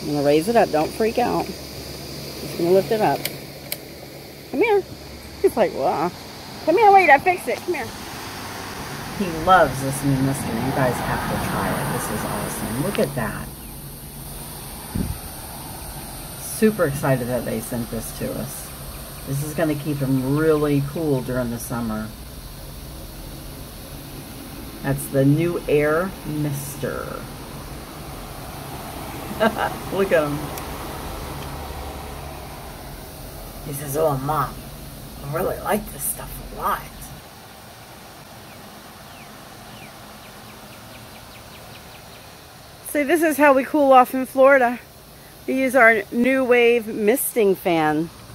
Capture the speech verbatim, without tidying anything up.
I'm gonna raise it up. Don't freak out. Just gonna lift it up. Come here. He's like, wow. Come here, wait, I fixed it. Come here. He loves this new mister. You guys have to try it. This is awesome. Look at that. Super excited that they sent this to us. This is going to keep him really cool during the summer. That's the new Air Mister. Look at him. He says, oh, Mom, I really like this stuff a lot. So this is how we cool off in Florida. We use our New Wave misting fan.